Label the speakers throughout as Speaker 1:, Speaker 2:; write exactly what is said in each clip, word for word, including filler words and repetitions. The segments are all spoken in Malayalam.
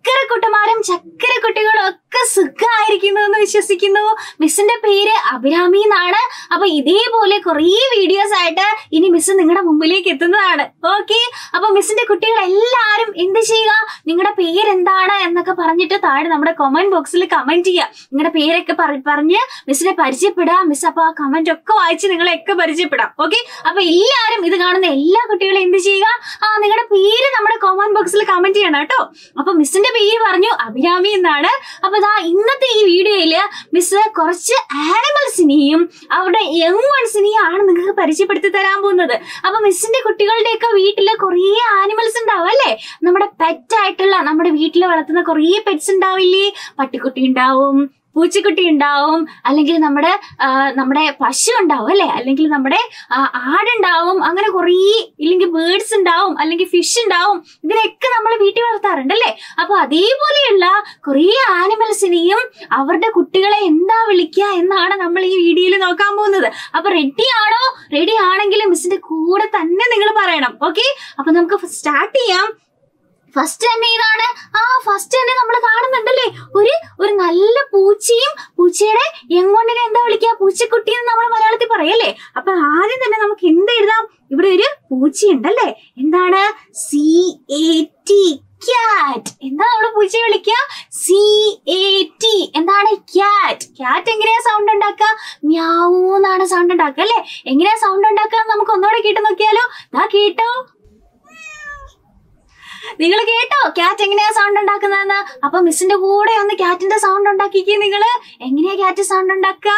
Speaker 1: ചക്കരക്കുട്ടന്മാരും ചക്കരക്കുട്ടികളും ഒക്കെ സുഖമായിരിക്കുന്നു എന്ന് വിശ്വസിക്കുന്നു. മിസ്സിന്റെ പേര് അഭിരാമി എന്നാണ്. അപ്പൊ ഇതേപോലെ കുറേ വീഡിയോസ് ആയിട്ട് ഇനി മിസ് നിങ്ങളുടെ മുമ്പിലേക്ക് എത്തുന്നതാണ്. ഓക്കെ, അപ്പൊ മിസ്സിന്റെ കുട്ടികൾ എല്ലാരും എന്ത് ചെയ്യുക, നിങ്ങളുടെ പേരെന്താണ് എന്നൊക്കെ പറഞ്ഞിട്ട് താഴെ നമ്മുടെ കമന്റ് ബോക്സിൽ കമന്റ് ചെയ്യുക. നിങ്ങളുടെ പേരൊക്കെ പറഞ്ഞ് മിസ്സിനെ പരിചയപ്പെടാം. മിസ് അപ്പൊ ആ കമന്റ് ഒക്കെ വായിച്ച് നിങ്ങളെയൊക്കെ പരിചയപ്പെടാം. ഓക്കെ, അപ്പൊ എല്ലാരും ഇത് കാണുന്ന എല്ലാ കുട്ടികളും എന്ത് ചെയ്യുക, ആ നിങ്ങളുടെ പേര് നമ്മുടെ കമന്റ് ബോക്സിൽ കമന്റ് ചെയ്യണം കേട്ടോ. അപ്പൊ മിസ്സിന്റെ പേര് പറഞ്ഞു അഭിരാമി എന്നാണ്. അപ്പൊ ദാ ഇന്നത്തെ ഈ വീഡിയോയില് മിസ് കുറച്ച് ആനിമൽസിനെയും അവരുടെ യങ് വൺസിനെയും ആണ് നിങ്ങൾക്ക് പരിചയപ്പെടുത്തി തരാൻ പോകുന്നത്. അപ്പൊ മിസ്സിന്റെ കുട്ടികളുടെയൊക്കെ വീട്ടില് കുറേ ആനിമൽസ് ഉണ്ടാവും അല്ലെ, നമ്മുടെ പെറ്റ് ആയിട്ടുള്ള നമ്മുടെ വീട്ടിൽ വളർത്തുന്ന കുറേ പെറ്റ്സ് ഉണ്ടാവില്ലേ, പട്ടിക്കുട്ടി ഉണ്ടാവും, പൂച്ചക്കുട്ടി ഉണ്ടാവും, അല്ലെങ്കിൽ നമ്മുടെ നമ്മുടെ പശു ഉണ്ടാവും അല്ലെ, അല്ലെങ്കിൽ നമ്മുടെ ആടുണ്ടാവും, അങ്ങനെ കുറേ, ഇല്ലെങ്കിൽ ബേർഡ്സ് ഉണ്ടാവും, അല്ലെങ്കിൽ ഫിഷ് ഉണ്ടാവും. ഇതിനൊക്കെ നമ്മൾ വീട്ടിൽ വളർത്താറുണ്ട് അല്ലെ. അപ്പൊ അതേപോലെയുള്ള കുറേ ആനിമൽസിനെയും അവരുടെ കുട്ടികളെ എന്താ വിളിക്കുക എന്നാണ് നമ്മൾ ഈ വീഡിയോയിൽ നോക്കാൻ പോകുന്നത്. അപ്പൊ റെഡി ആണോ? റെഡി ആണെങ്കിൽ മിസ്സിന്റെ കൂടെ തന്നെ നിങ്ങൾ പറയണം. ഓക്കെ, അപ്പൊ നമുക്ക് സ്റ്റാർട്ട് ചെയ്യാം. ഫസ്റ്റ് തന്നെ ഇതാണ്. ആ ഫസ്റ്റ് തന്നെ നമ്മൾ കാണുന്നുണ്ടല്ലേ ഒരു ഒരു നല്ല പൂച്ചയും, പൂച്ചയുടെ യങ്ങോണ്ടിനെ എന്താ വിളിക്കുക, പൂച്ചക്കുട്ടി എന്ന് നമ്മൾ മലയാളത്തിൽ പറയല്ലേ. അപ്പൊ ആദ്യം തന്നെ നമുക്ക് എന്ത് എഴുതാം, ഇവിടെ ഒരു പൂച്ചയുണ്ടല്ലേ, എന്താണ് സി എ ടി ക്യാറ്റ്. എന്താ നമ്മള് പൂച്ചയെ വിളിക്കുക, സി എ ടി. എന്താണ് ക്യാറ്റ്. ക്യാറ്റ് എങ്ങനെയാ സൗണ്ട് ഉണ്ടാക്കുക, മ്യാവൂ എന്നാണ് സൗണ്ട് ഉണ്ടാക്കുക അല്ലെ. എങ്ങനെയാ സൗണ്ട് ഉണ്ടാക്കുക നമുക്ക് ഒന്നുകൂടെ കേട്ട് നോക്കിയാലോ. ദാ കേട്ടോ, നിങ്ങൾ കേട്ടോ ക്യാറ്റ് എങ്ങനെയാ സൗണ്ട് ഉണ്ടാക്കുന്നതെന്ന്. അപ്പൊ മിസ്സിന്റെ കൂടെ ഒന്ന് ക്യാറ്റിന്റെ സൗണ്ട് ഉണ്ടാക്കിക്കേ. നിങ്ങള് എങ്ങനെയാ ക്യാറ്റ് സൗണ്ട് ഉണ്ടാക്കുക?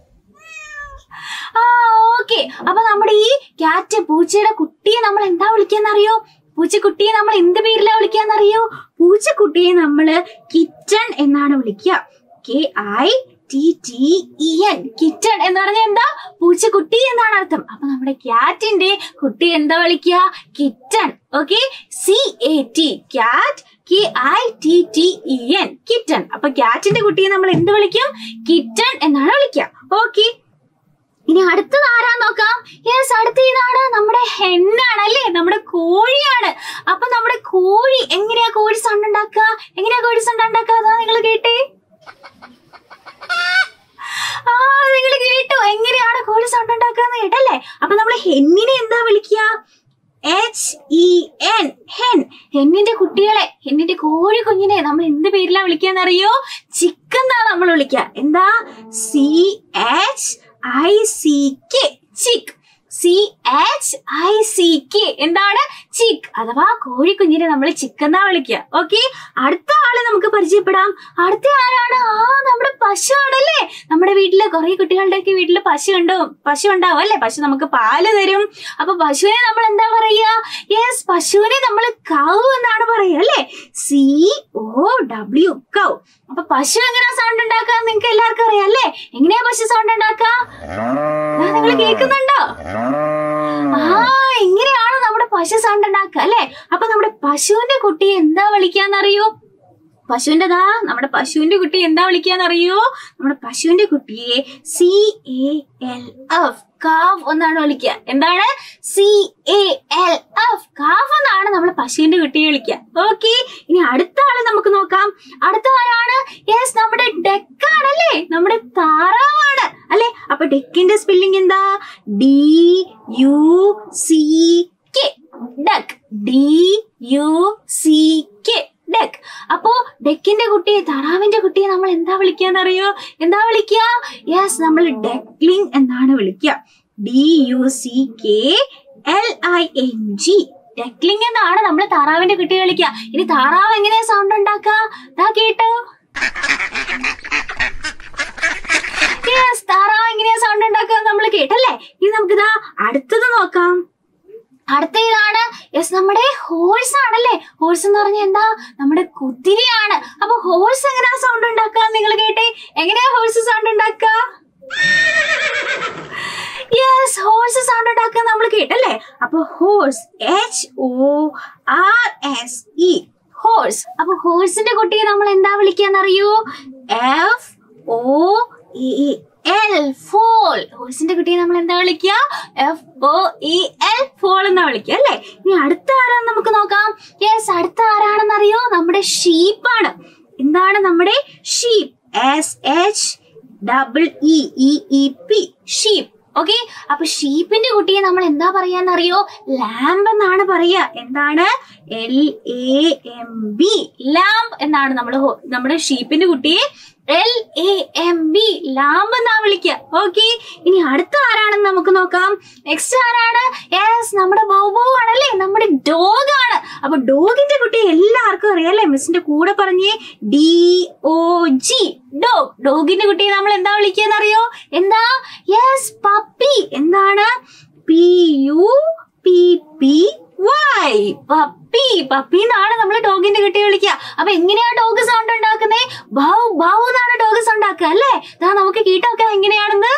Speaker 1: ആ ഓക്കെ, അപ്പൊ നമ്മുടെ ഈ ക്യാറ്റ് പൂച്ചയുടെ കുട്ടിയെ നമ്മൾ എന്താ വിളിക്കാന്നറിയോ, പൂച്ചക്കുട്ടിയെ നമ്മൾ എന്ത് പേരിലാ വിളിക്കാന്നറിയോ, പൂച്ചക്കുട്ടിയെ നമ്മള് കിറ്റൺ എന്നാണ് വിളിക്കുക. K I T T E N, kitten എന്ന് പറഞ്ഞാൽ എന്താ, പൂച്ചക്കുട്ടി എന്നാണ് അർത്ഥം. അപ്പൊ നമ്മുടെ ക്യാറ്റിന്റെ കുട്ടി എന്താ വിളിക്കുക, kitten. Okay, C A T cat, K I T T E N kitten. അപ്പൊ ക്യാറ്റിന്റെ കുട്ടിയെ നമ്മൾ എന്ത് വിളിക്കും, കിറ്റൺ എന്നാണ് വിളിക്കുക. ഓക്കെ, ഇനി അടുത്തത് ആരാ നോക്കാം. യെസ്, അടുത്ത ഇതാണ് നമ്മുടെ ഹെന്നാണ് അല്ലേ, നമ്മുടെ കോഴിയാണ്. അപ്പൊ നമ്മുടെ കോഴി എങ്ങനെയാ കോഴി സൗണ്ട് ഉണ്ടാക്കുക, എങ്ങനെയാ കോഴി സൗണ്ട് ഉണ്ടാക്കുക, അതാ നിങ്ങൾ കേട്ടേ. ആ നിങ്ങൾ കേട്ടോ എങ്ങനെയാണ് കോഴി സൗണ്ട് ഉണ്ടാക്കാന്ന് കേട്ടല്ലേ. അപ്പൊ നമ്മൾ ഹെന്നിനെ എന്താ വിളിക്കുക, എച്ച് ഇ എൻ, ഹെൻ. ഹെന്നിന്റെ കുട്ടികളെ, ഹെന്നിന്റെ കോഴി കുഞ്ഞിനെ നമ്മൾ എന്ത് പേരിലാ വിളിക്കാന്നറിയോ, ചിക്ക് എന്നാ നമ്മൾ വിളിക്കുക. എന്താ, C H I C K, chick. C H I C K, എന്താണ്, ചിക്ക് അഥവാ കോഴിക്കുഞ്ഞിനെ നമ്മൾ ചിക്ക് എന്നാ വിളിക്കുക. ഓക്കെ, അടുത്ത ആളെ നമുക്ക് പരിചയപ്പെടാം. അടുത്ത ആരാണ്, ആ നമ്മുടെ പശു ആണല്ലേ. നമ്മുടെ വീട്ടില് കുറെ കുട്ടികളുടെ ഒക്കെ വീട്ടില് പശു ഉണ്ടാവും, പശു ഉണ്ടാവും അല്ലെ. പശു നമുക്ക് പാല് തരും. അപ്പൊ പശുവിനെ നമ്മൾ എന്താ പറയുക, യെസ് പശുവിനെ നമ്മൾ കൗ എന്നാണ് പറയുക അല്ലെ, സി ഒ ഡബ്ല്യു കൗ. അപ്പൊ പശു എങ്ങനെയാ സൗണ്ട് ഉണ്ടാക്കുക നിങ്ങൾക്ക് എല്ലാവർക്കും അറിയാം അല്ലെ. എങ്ങനെയാ പശു സൗണ്ട് ഉണ്ടാക്കുക, നിങ്ങൾ കേൾക്കുന്നുണ്ടോ? ആ ഇങ്ങനെയാണ് നമ്മുടെ പശു സൗണ്ട് ഉണ്ടാക്കുക അല്ലെ. അപ്പൊ നമ്മുടെ പശുവിന്റെ കുട്ടിയെ എന്താ വിളിക്കാന്നറിയോ, പശുവിന്റെ ദാ നമ്മുടെ പശുവിന്റെ കുട്ടി എന്താ വിളിക്കാന്നറിയോ, നമ്മുടെ പശുവിന്റെ കുട്ടിയെ C A L F calf എന്നാണ് വിളിക്കുക. എന്താണ്, സി എ എൽ എഫ് കാഫ് എന്നാണ് നമ്മൾ പശുവിന്റെ കുട്ടിയെ വിളിക്കുക. ഓക്കെ, ഇനി അടുത്ത ആളെ നമുക്ക് നോക്കാം. അടുത്ത ആരാണ്, യെസ് നമ്മുടെ ഡെക്കാണല്ലേ, നമ്മുടെ താറാവാണ് അല്ലെ. അപ്പൊ ഡെക്കിന്റെ സ്പെല്ലിംഗ് എന്താ, D U C K, duck. D U C K, duck. അപ്പോ ഡെക്കിന്റെ കുട്ടിയെ, താറാവിന്റെ കുട്ടിയെ നമ്മൾ എന്താ വിളിക്കാന്നറിയോ, എന്താ വിളിക്കുക, യെസ് നമ്മൾ ഡെക്ലിംഗ് എന്നാണ് വിളിക്കുക. D U C K L I N G, duckling എന്നാണ് നമ്മൾ താറാവിന്റെ കുട്ടിയെ വിളിക്കുക. ഇനി താറാവ് എങ്ങനെയാ സൗണ്ട് ഉണ്ടാക്കുക, ദാ കേട്ടോ. യെസ് താറാവ് എങ്ങനെയാ സൗണ്ട് ഉണ്ടാക്കുക നമ്മൾ കേട്ടല്ലേ. ഇനി നമുക്കിതാ അടുത്തത് നോക്കാം. അടുത്ത ഇതാണ്, യെസ് നമ്മുടെ ഹോഴ്സ് ആണല്ലേ. ഹോഴ്സ് എന്ന് പറഞ്ഞാൽ എന്താ, നമ്മുടെ കുതിരയാണ്. അപ്പൊ ഹോഴ്സ് എങ്ങനെയാ സൗണ്ട് ഉണ്ടാക്കുക നിങ്ങൾ കേട്ടെ, എങ്ങനെയാ ഹോഴ്സ് സൗണ്ട് ഉണ്ടാക്കുക, യെസ് ഹോഴ്സ് സൗണ്ട് ഉണ്ടാക്കുക നമ്മൾ കേട്ടല്ലേ. അപ്പൊ horse H O R S E, horse. അപ്പൊ ഹോഴ്സിന്റെ കുട്ടിയെ നമ്മൾ എന്താ വിളിക്കാന്നറിയോ, F O A L foal. ഹോഴ്സിന്റെ കുട്ടിയെ നമ്മൾ എന്താ വിളിക്കുക? F O E L foal എന്നാ വിളിക്കുക അല്ലേ? ഇനി അടുത്ത ആരാന്ന് നമുക്ക് നോക്കാം. യെസ്, അടുത്ത ആരാണെന്നറിയോ? നമ്മുടെ ഷീപ്പാണ്. എന്താണ് നമ്മുടെ sheep? S H double E E E P, sheep. Okay, അപ്പൊ ഷീപ്പിന്റെ കുട്ടിയെ നമ്മൾ എന്താ പറയാന്നറിയോ? ലാംബ് എന്നാണ് പറയാ. എന്താണ്? L A M B, lamb എന്നാണ് നമ്മള് നമ്മുടെ ഷീപ്പിന്റെ കുട്ടിയെ L A M B, lamb എന്നാ വിളിക്കുക. ഓക്കെ, ഇനി അടുത്ത ആരാണെന്ന് നമുക്ക് നോക്കാം. നെക്സ്റ്റ് ആരാണ്? യെസ്, നമ്മുടെ ബൗബൗ ആണല്ലേ, നമ്മുടെ ഡോഗ് ആണ്. അപ്പൊ ഡോഗിന്റെ കുട്ടി എല്ലാവർക്കും അറിയാം അല്ലേ? മിസ്സിന്റെ കൂടെ പറഞ്ഞേ, ഡി ഒ ജി, ഡോഗ്. ഡോഗിന്റെ കുട്ടിയെ നമ്മൾ എന്താ വിളിക്കുക അറിയോ? എന്താ? Yes, puppy. എന്താണ്? P U P P Y, puppy. Puppy എന്നാണ് നമ്മള് ഡോഗിന്റെ കുട്ടിയെ വിളിക്കുക. അപ്പൊ എങ്ങനെയാ ഡോഗ് സൗണ്ട് ഉണ്ടാക്കുന്നേ? ബൗ ബൗ എന്നാണ് ഡോഗ് സൗണ്ട് ആക്കുക അല്ലേ? ദാ നമുക്ക് കേട്ടോക്കാം എങ്ങനെയാണെന്ന്.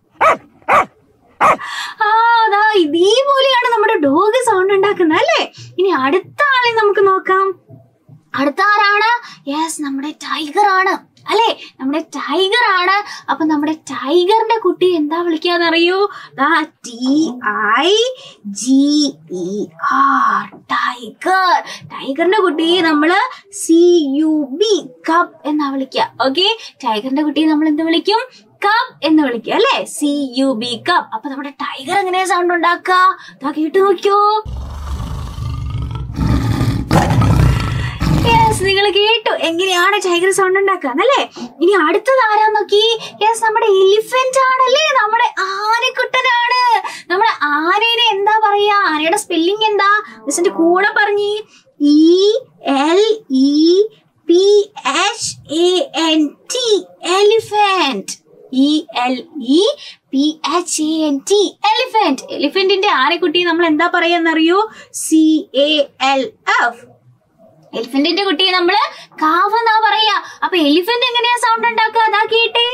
Speaker 1: ആ ദാ ഇതേപോലെയാണ് നമ്മുടെ ഡോഗ് സൗണ്ട് ഉണ്ടാക്കുന്നത് അല്ലേ? ഇനി അടുത്ത ആളെ നമുക്ക് നോക്കാം. അടുത്ത ആരാണ്? യെസ്, നമ്മുടെ ടൈഗർ ആണ് അല്ലെ? നമ്മുടെ ടൈഗർ ആണ്. അപ്പൊ നമ്മുടെ ടൈഗറിന്റെ കുട്ടി എന്താ വിളിക്കാന്നറിയോ? T I G E R, tiger. ടൈഗറിന്റെ കുട്ടിയെ നമ്മള് സി യു ബി, കബ് എന്നാ വിളിക്കുക. ഓക്കെ, ടൈഗറിന്റെ കുട്ടിയെ നമ്മൾ എന്ത് വിളിക്കും? കബ് എന്ന് വിളിക്കുക അല്ലെ? C U B, cub. അപ്പൊ നമ്മുടെ ടൈഗർ എങ്ങനെയാ സൗണ്ട് ഉണ്ടാക്കുക? ദാ കേട്ടു നോക്കിയോ. യെസ്, നിങ്ങൾ കേട്ടു എങ്ങനെയാണ് ടൈഗർ സൗണ്ട് ഉണ്ടാക്കാന്നല്ലേ? ഇനി അടുത്തത് ആരാ നോക്കി. യെസ്, നമ്മുടെ എലിഫന്റ് ആണല്ലേ, നമ്മുടെ ആനക്കുട്ടനാണ്. നമ്മുടെ ആനേനെ എന്താ പറയാ? ആനയുടെ സ്പെല്ലിംഗ് എന്താ? മിസ്സിന്റെ കൂടെ പറഞ്ഞേ, E L E P H A N T, elephant. E L E P H A N T, elephant. എലിഫന്റിന്റെ ആനക്കുട്ടിയെ നമ്മൾ എന്താ പറയാന്നറിയോ? C A L F. എലിഫന്റിന്റെ കുട്ടിയെ നമ്മള് കാവ് എന്നാ പറയാ. അപ്പൊ എലിഫന്റ് എങ്ങനെയാ സൗണ്ട് ഉണ്ടാക്കുക? അതാ കേട്ടേ.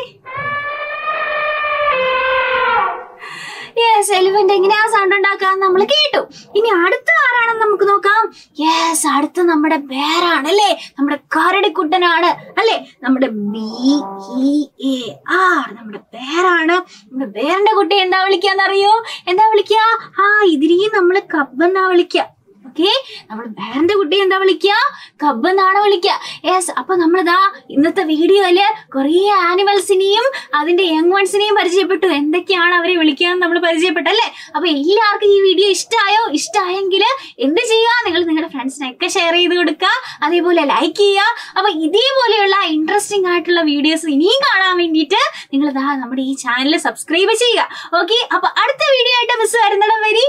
Speaker 1: യെസ്, എലിഫന്റ് എങ്ങനെയാ സൗണ്ട് ഉണ്ടാക്കുക നമ്മൾ കേട്ടു. ഇനി അടുത്ത ആരാണെന്ന് നമുക്ക് നോക്കാം. യെസ്, അടുത്ത നമ്മുടെ ബേറാണ് അല്ലേ? നമ്മുടെ കരടിക്കുട്ടനാണ് അല്ലെ? നമ്മുടെ ബി ഇ എ ആർ, നമ്മുടെ ബേറാണ്. നമ്മുടെ ബേറിന്റെ കുട്ടി എന്താ വിളിക്കാന്നറിയോ? എന്താ വിളിക്കുക? ആ ഇതിനെയും നമ്മള് കബ് എന്നാ വിളിക്കുക. ഓക്കെ, നമ്മൾ ബേറിന്റെ കുട്ടി എന്താ വിളിക്കുക? കബ് എന്നാണ് വിളിക്കുക. യെസ്, അപ്പൊ നമ്മളിതാ ഇന്നത്തെ വീഡിയോയില് കുറെ ആനിമൽസിനെയും അതിന്റെ യങ് വൺസിനെയും പരിചയപ്പെട്ടു. എന്തൊക്കെയാണ് അവരെ വിളിക്കാന്ന് നമ്മൾ പരിചയപ്പെട്ടല്ലേ? അപ്പൊ എല്ലാവർക്കും ഈ വീഡിയോ ഇഷ്ടമായോ? ഇഷ്ടമായെങ്കിൽ എന്ത് ചെയ്യുക? നിങ്ങൾ നിങ്ങളുടെ ഫ്രണ്ട്സിനൊക്കെ ഷെയർ ചെയ്ത് കൊടുക്കുക, അതേപോലെ ലൈക്ക് ചെയ്യുക. അപ്പൊ ഇതേപോലെയുള്ള ഇൻട്രസ്റ്റിംഗ് ആയിട്ടുള്ള വീഡിയോസ് ഇനിയും കാണാൻ വേണ്ടിയിട്ട് നിങ്ങൾ ഇതാ നമ്മുടെ ഈ ചാനൽ സബ്സ്ക്രൈബ് ചെയ്യുക. ഓക്കെ, അപ്പൊ അടുത്ത വീഡിയോ ആയിട്ട് മിസ് വരുന്നിടം വരെ